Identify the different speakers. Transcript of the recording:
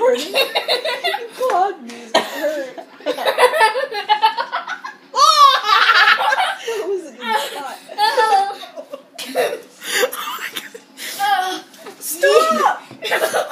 Speaker 1: recording. You clogged me. It hurt. That was a good shot.
Speaker 2: Stop!